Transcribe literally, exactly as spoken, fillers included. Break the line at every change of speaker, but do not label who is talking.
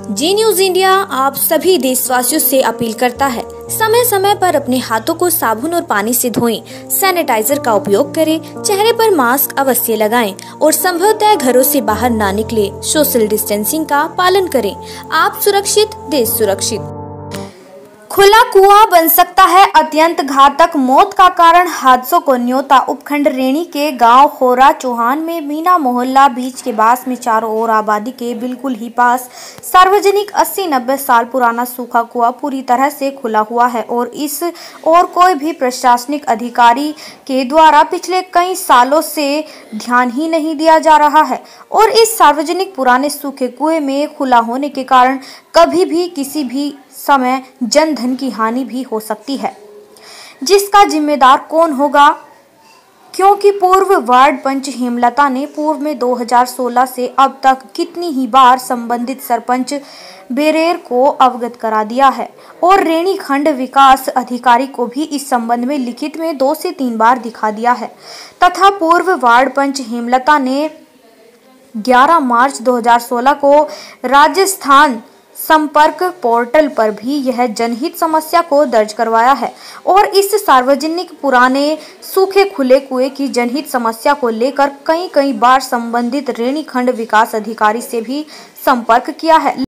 जी news India आप सभी देशवासियों से अपील करता है, समय समय पर अपने हाथों को साबुन और पानी से धोएं, सैनिटाइजर का उपयोग करें, चेहरे पर मास्क अवश्य लगाएं और संभवतः घरों से बाहर ना निकले। सोशल डिस्टेंसिंग का पालन करें। आप सुरक्षित, देश सुरक्षित। खुला कुआं बन सकता है अत्यंत घातक, मौत का कारण हादसों को न्योता। उपखंड रेणी के गांव खोरा चौहान में मीना मोहल्ला बीच के बास में चारों ओर आबादी के बिल्कुल ही पास सार्वजनिक अस्सी नब्बे साल पुराना सूखा कुआं पूरी तरह से खुला हुआ है और इस और कोई भी प्रशासनिक अधिकारी के द्वारा पिछले कई सालों से ध्यान ही नहीं दिया जा रहा है। और इस सार्वजनिक पुराने सूखे कुएं में खुला होने के कारण कभी भी किसी भी समय जन धन की हानि भी हो सकती है, जिसका जिम्मेदार कौन होगा? क्योंकि पूर्व वार्ड पंच हेमलता ने पूर्व में दो हज़ार सोलह से अब तक कितनी ही बार संबंधित सरपंच बेरेर को अवगत करा दिया है और रेणी खंड विकास अधिकारी को भी इस संबंध में लिखित में दो से तीन बार दिखा दिया है तथा पूर्व वार्ड पंच हेमलता ने ग्यारह मार्च दो हज़ार सोलह को राजस्थान संपर्क पोर्टल पर भी यह जनहित समस्या को दर्ज करवाया है और इस सार्वजनिक पुराने सूखे खुले कुएं की जनहित समस्या को लेकर कई कई बार संबंधित रेणी खंड विकास अधिकारी से भी संपर्क किया है।